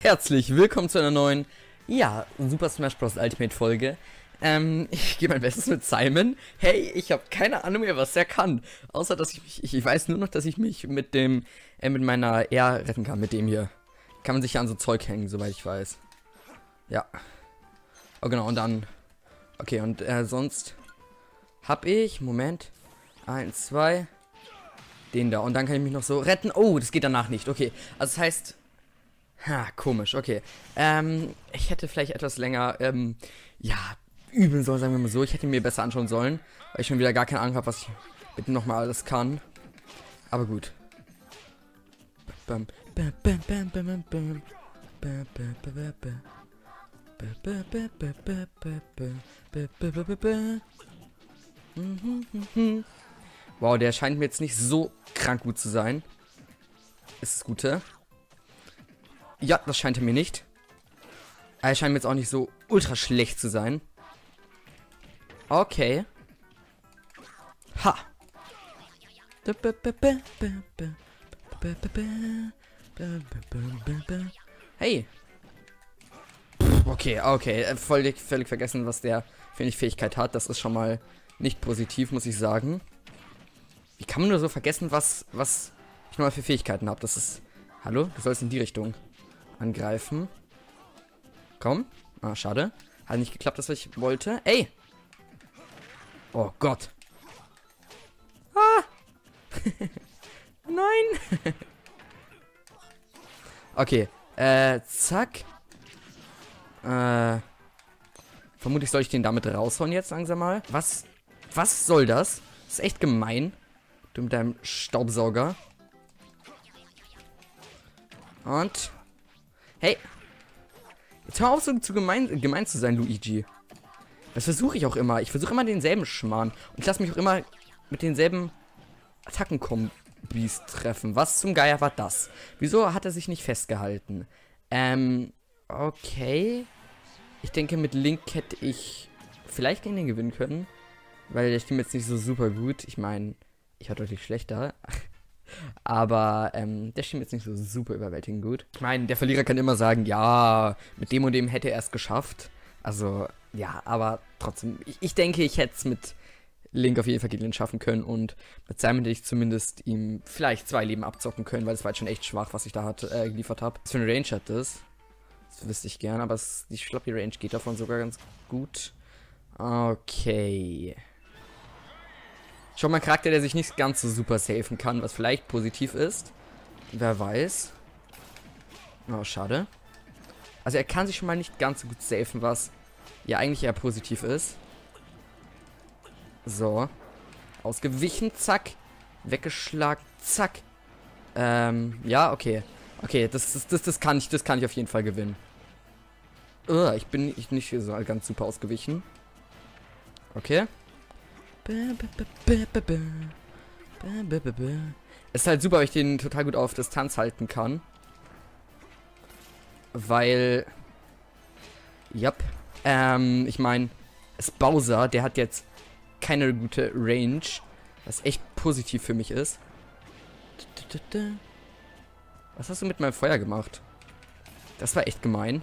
herzlich willkommen zu einer neuen, Super Smash Bros. Ultimate Folge. Ich gebe mein Bestes mit Simon. Hey, ich habe keine Ahnung mehr, was er kann. Außer, dass ich weiß nur noch, dass ich mich mit meiner R retten kann, mit dem hier. Kann man sich ja an so Zeug hängen, soweit ich weiß. Ja. Oh, genau, und dann, okay, und sonst habe ich, Moment, 1, 2, den da. Und dann kann ich mich noch so retten. Oh, das geht danach nicht. Okay, also das heißt, komisch, okay. Ich hätte vielleicht etwas länger, üben sollen, sagen wir mal so. Ich hätte mir besser anschauen sollen, weil ich schon wieder gar keine Ahnung habe, was ich bitte nochmal alles kann. Aber gut. Wow, der scheint mir jetzt nicht so krank gut zu sein. Ist das Gute? Ja, das scheint er mir nicht. Er scheint mir jetzt auch nicht so ultra schlecht zu sein. Okay. Ha. Hey. Okay. Völlig vergessen, was der für eine Fähigkeit hat. Das ist schon mal nicht positiv, muss ich sagen. Wie kann man nur so vergessen, was ich mal für Fähigkeiten habe? Das ist... Hallo? Du sollst in die Richtung angreifen. Komm. Ah, schade. Hat nicht geklappt, das was ich wollte. Ey! Oh Gott. Ah! Nein! Okay. Zack. Vermutlich soll ich den damit raushauen jetzt langsam mal. Was soll das? Das ist echt gemein. Du mit deinem Staubsauger. Und... Hey! Jetzt hör auf, so zu gemein zu sein, Luigi. Das versuche ich auch immer. Ich versuche immer denselben Schmarrn. Und ich lasse mich auch immer mit denselben Attackenkombis treffen. Was zum Geier war das? Wieso hat er sich nicht festgehalten? Okay. Ich denke, mit Link hätte ich vielleicht gegen den gewinnen können. Weil der stimmt jetzt nicht so super gut. Ich meine, ich war deutlich schlechter. Aber der stimmt jetzt nicht so super überwältigend gut. Ich meine, der Verlierer kann immer sagen, ja, mit dem und dem hätte er es geschafft. Also, ja, aber trotzdem, ich denke, ich hätte es mit Link auf jeden Fall gegen ihn schaffen können. Und mit Simon hätte ich zumindest ihm vielleicht 2 Leben abzocken können, weil es war jetzt schon echt schwach, was ich da geliefert habe. Was für eine Range hat das? Das wüsste ich gern, aber ich glaube, die Range geht davon sogar ganz gut. Okay. Schon mal ein Charakter, der sich nicht ganz so super safen kann, was vielleicht positiv ist. Wer weiß. Oh, schade. Also er kann sich schon mal nicht ganz so gut safen, was ja eigentlich eher positiv ist. So. Ausgewichen, zack. Weggeschlagen, zack. Ja, okay. Okay, das kann ich auf jeden Fall gewinnen. Ich bin nicht so ganz super ausgewichen. Okay. Es ist halt super, weil ich den total gut auf Distanz halten kann. Weil... ich meine, Bowser, der hat jetzt keine gute Range. Was echt positiv für mich ist. Was hast du mit meinem Feuer gemacht? Das war echt gemein.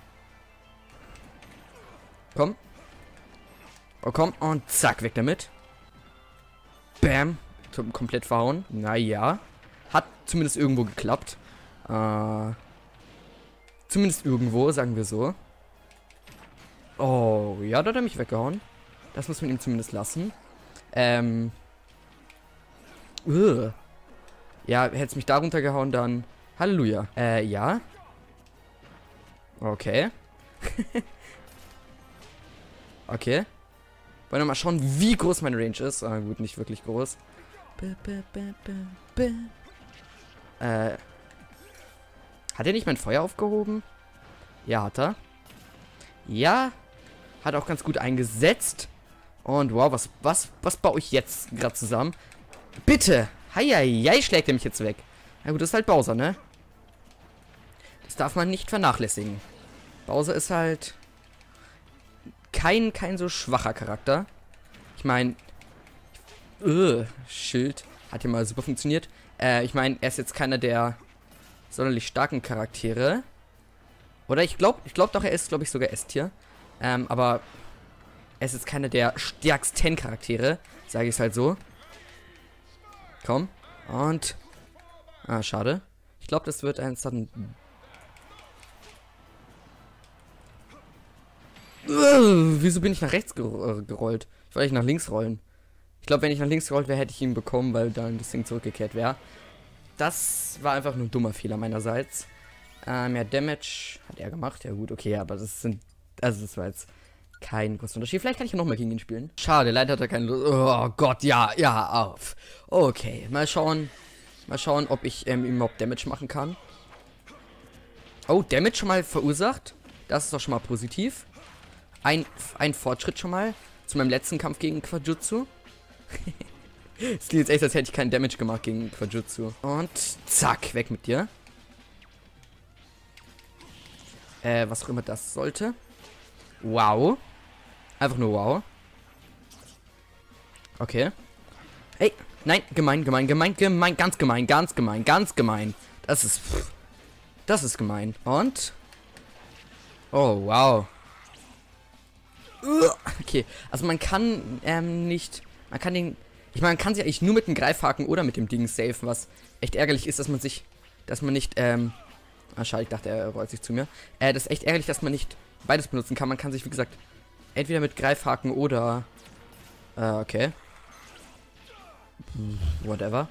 Komm. Oh, komm. Und zack, weg damit. Bam. Komplett verhauen. Naja. Hat zumindest irgendwo geklappt. Zumindest irgendwo, sagen wir so. Oh, ja, da hat er mich weggehauen. Das muss man ihm zumindest lassen. Ja, hätte es mich da runtergehauen, dann... Halleluja. Ja. Okay. Okay. Wollen wir mal schauen, wie groß meine Range ist. Ah, gut, nicht wirklich groß. Hat er nicht mein Feuer aufgehoben? Ja, hat er. Ja. Hat auch ganz gut eingesetzt. Und wow, was baue ich jetzt gerade zusammen? Bitte! Heieiei, schlägt er mich jetzt weg. Na gut, das ist halt Bowser, ne? Das darf man nicht vernachlässigen. Bowser ist halt... kein so schwacher Charakter. Ich meine... Schild. Hat ja mal super funktioniert. Ich meine, er ist jetzt keiner der sonderlich starken Charaktere. Oder ich glaube doch, er ist, glaube ich, sogar S-Tier. Aber er ist jetzt keiner der stärksten Charaktere, sage ich es halt so. Komm. Und... Ah, schade. Ich glaube, das wird ein Sudden... Wieso bin ich nach rechts gerollt? Ich wollte eigentlich nach links rollen. Ich glaube, wenn ich nach links gerollt wäre, hätte ich ihn bekommen, weil dann das Ding zurückgekehrt wäre. Das war einfach nur ein dummer Fehler meinerseits. Mehr Damage hat er gemacht. Ja gut, okay, aber das sind... Also das war jetzt kein großer Unterschied. Vielleicht kann ich ja nochmal gegen ihn spielen. Schade, leider hat er keine Lust. Oh Gott, ja, auf. Okay, mal schauen. Mal schauen, ob ich ihm überhaupt Damage machen kann. Oh, Damage schon mal verursacht. Das ist doch schon mal positiv. Ein Fortschritt schon mal zu meinem letzten Kampf gegen Quajutsu. Es klingt jetzt echt, als hätte ich keinen Damage gemacht gegen Quajutsu. Und zack, weg mit dir. Was auch immer das sollte. Wow. Einfach nur wow. Okay. Ey, nein, gemein, ganz gemein. Das ist gemein. Und? Oh, wow. Okay, also man kann nicht... Man kann den... Ich meine, man kann sich eigentlich nur mit dem Greifhaken oder mit dem Ding safen, was echt ärgerlich ist, dass man sich... Dass man nicht... Ah, schade, ich dachte, er rollt sich zu mir. Das ist echt ärgerlich, dass man nicht beides benutzen kann. Man kann sich, wie gesagt, entweder mit Greifhaken oder... okay. Whatever.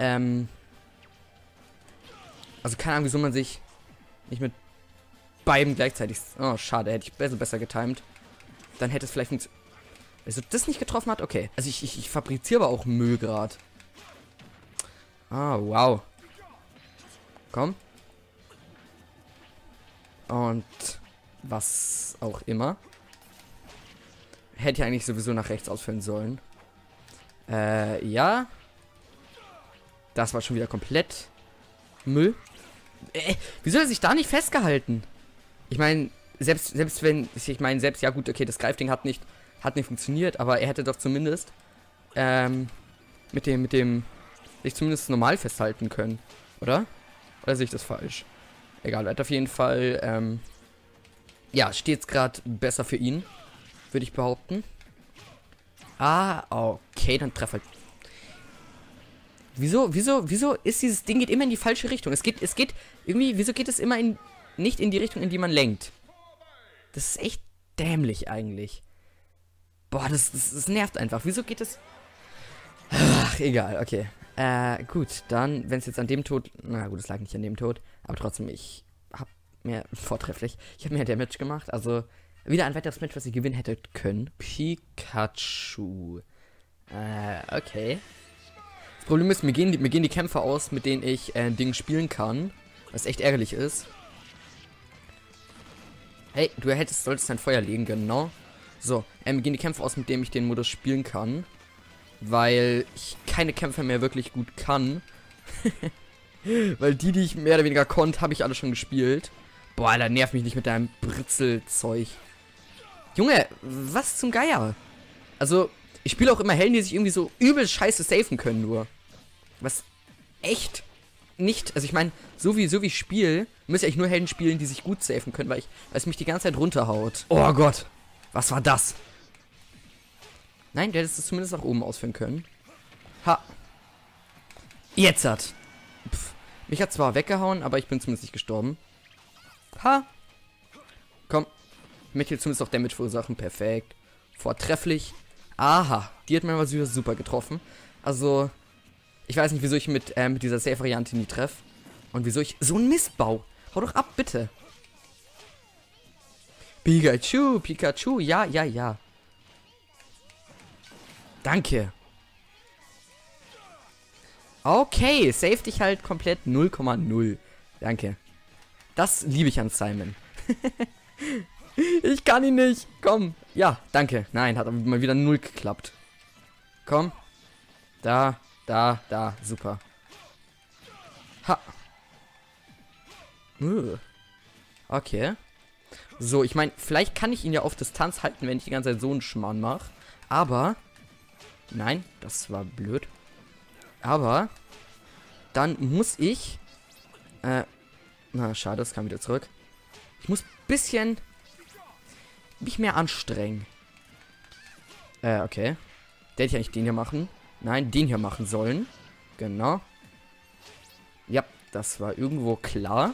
Also keine Ahnung, wieso man sich nicht mit beiden gleichzeitig... Oh, schade, hätte ich besser getimed. Dann hätte es vielleicht... Also das nicht getroffen hat? Okay. Also ich fabriziere aber auch Müll gerade. Ah, wow. Komm. Und was auch immer. Hätte ich eigentlich sowieso nach rechts ausfüllen sollen. Ja. Das war schon wieder komplett Müll. Wieso hat er sich da nicht festgehalten? Ich meine, selbst wenn... Ich meine, selbst... Ja gut, okay, das Greifding hat nicht funktioniert, aber er hätte doch zumindest mit dem sich zumindest normal festhalten können, oder? Oder sehe ich das falsch? Egal, er hat auf jeden Fall ja, steht's gerade besser für ihn, würde ich behaupten. Ah, okay, dann treff halt. Wieso ist dieses Ding geht immer in die falsche Richtung? Es geht irgendwie, wieso geht es immer nicht in die Richtung, in die man lenkt? Das ist echt dämlich eigentlich. Boah, das nervt einfach. Wieso geht es... Ach, egal, okay. Gut, dann, wenn es jetzt an dem Tod... Na gut, es lag nicht an dem Tod. Aber trotzdem, ich habe mehr... Vortrefflich. Ich habe mehr Damage gemacht. Also, wieder ein weiteres Match, was ihr gewinnen hättet können. Pikachu. Okay. Das Problem ist, mir gehen die Kämpfe aus, mit denen ich Ding spielen kann. Was echt ärgerlich ist. Hey, du solltest dein Feuer legen, genau. So, gehen die Kämpfe aus, mit denen ich den Modus spielen kann. Weil ich keine Kämpfe mehr wirklich gut kann. Weil die ich mehr oder weniger konnte, habe ich alle schon gespielt. Boah, Alter, nerv mich nicht mit deinem Britzelzeug. Junge, was zum Geier? Also, ich spiele auch immer Helden, die sich irgendwie so übel scheiße safen können nur. Was echt nicht... Also ich meine, so wie ich spiele, müsste ich nur Helden spielen, die sich gut safen können, weil es mich die ganze Zeit runterhaut. Oh Gott. Was war das? Nein, der hätte es zumindest nach oben ausführen können. Ha. Jetzt hat. Mich hat zwar weggehauen, aber ich bin zumindest nicht gestorben. Ha. Komm. Ich möchte jetzt zumindest auch Damage verursachen. Perfekt. Vortrefflich. Aha. Die hat mir mal super getroffen. Also, ich weiß nicht, wieso ich mit dieser Safe-Variante nie treffe. Und wieso ich... So ein Mistbau. Hau doch ab, bitte. Pikachu, ja. Danke. Okay, save dich halt komplett 0,0. Danke. Das liebe ich an Simon. Ich kann ihn nicht. Komm. Ja, danke. Nein, hat aber mal wieder 0 geklappt. Komm. Da. Super. Ha. Okay. So, ich meine, vielleicht kann ich ihn ja auf Distanz halten, wenn ich die ganze Zeit so einen Schmarrn mache. Aber... Nein, das war blöd. Aber... Dann muss ich... Na, schade, das kam wieder zurück. Ich muss ein bisschen mich mehr anstrengen. Okay. Der hätte ich eigentlich den hier machen. Nein, den hier machen sollen. Genau. Ja, das war irgendwo klar.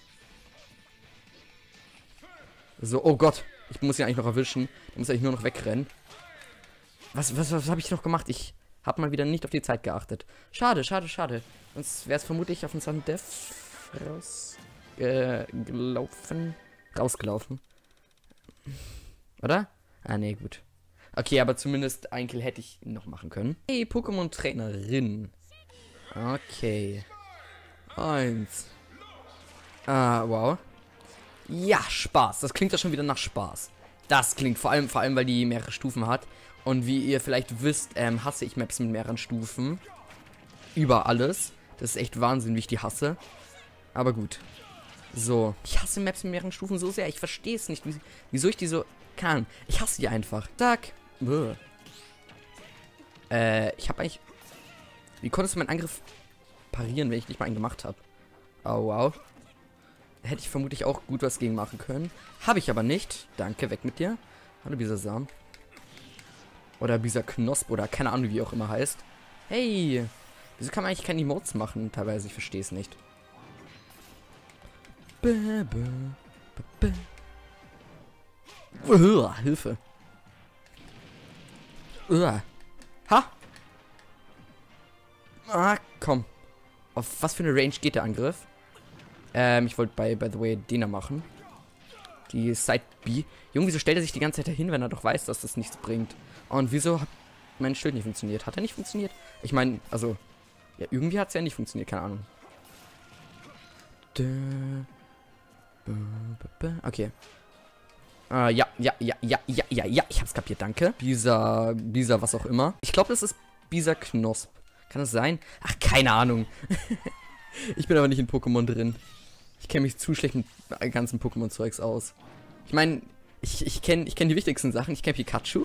So, oh Gott. Ich muss ihn eigentlich noch erwischen. Ich muss eigentlich nur noch wegrennen. Was habe ich noch gemacht? Ich habe mal wieder nicht auf die Zeit geachtet. Schade, schade, schade. Sonst wäre es vermutlich auf unseren Dev rausgelaufen. Oder? Ah, nee, gut. Okay, aber zumindest einen Kill hätte ich noch machen können. Hey, Pokémon-Trainerin. Okay. 1. Ah, wow. Ja, Spaß. Das klingt ja schon wieder nach Spaß. Das klingt vor allem, weil die mehrere Stufen hat. Und wie ihr vielleicht wisst, hasse ich Maps mit mehreren Stufen. Über alles. Das ist echt Wahnsinn, wie ich die hasse. Aber gut. So. Ich hasse Maps mit mehreren Stufen so sehr. Ich verstehe es nicht. Wieso ich die so kann. Ich hasse die einfach. Zack. Ich habe eigentlich... Wie konntest du meinen Angriff parieren, wenn ich nicht mal einen gemacht habe? Oh, wow. Hätte ich vermutlich auch gut was gegen machen können. Habe ich aber nicht. Danke, weg mit dir. Hallo, Bisasam. Oder Bisaknosp oder keine Ahnung, wie auch immer heißt. Hey. Wieso kann man eigentlich keine Emotes machen? Teilweise, ich verstehe es nicht. Hilfe. Ha. Ah, komm. Auf was für eine Range geht der Angriff? Ich wollte by the way, den da machen. Die Side B. Junge, wieso stellt er sich die ganze Zeit dahin, wenn er doch weiß, dass das nichts bringt? Und wieso hat mein Schild nicht funktioniert? Hat er nicht funktioniert? Ich meine, also... Ja, irgendwie hat es ja nicht funktioniert, keine Ahnung. Okay. Ja, ich hab's kapiert, danke. Bisa, was auch immer. Ich glaube, das ist Bisaknosp. Kann das sein? Ach, keine Ahnung. Ich bin aber nicht in Pokémon drin. Ich kenne mich zu schlecht mit ganzen Pokémon-Zeugs aus. Ich meine, ich kenn die wichtigsten Sachen. Ich kenne Pikachu.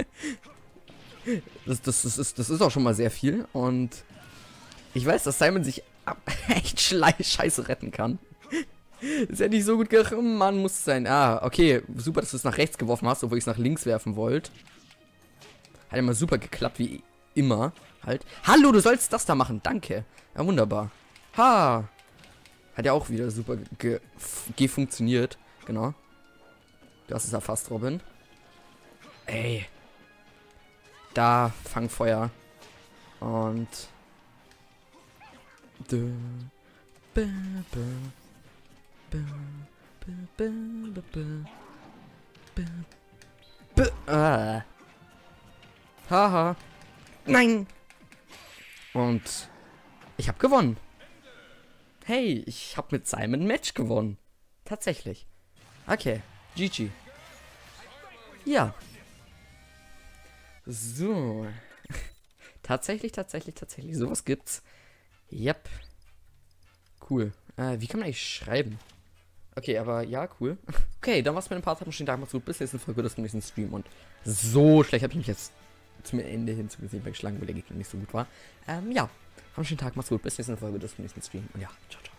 Das ist auch schon mal sehr viel. Und ich weiß, dass Simon sich echt scheiße retten kann. Das hätte ich so gut gedacht. Oh Mann, muss es sein. Ah, okay. Super, dass du es nach rechts geworfen hast, obwohl ich es nach links werfen wollte. Hat immer super geklappt, wie immer. Halt. Hallo, du sollst das da machen. Danke. Ja, wunderbar. Ha. Hat ja auch wieder super funktioniert. Genau. Du hast es erfasst, Robin. Ey. Da, Fangfeuer. Und... Haha. Nein. Und ich habe gewonnen. Hey, ich habe mit Simon ein Match gewonnen. Tatsächlich. Okay. GG. Ja. So. Tatsächlich. Sowas gibt's. Yep. Cool. Wie kann man eigentlich schreiben? Okay, aber ja, cool. Okay, dann war's mit dem Part. Schönen Tag, macht's gut. Bis nächsten Folge, bis zum nächsten Stream. Und so schlecht habe ich mich jetzt zum Ende hin zu gesehen weggeschlagen, weil der Gegner nicht so gut war. Ja. Haben einen schönen Tag, macht's gut. Bis nächsten Folge, bis zum nächsten Stream. Und ja, ciao, ciao.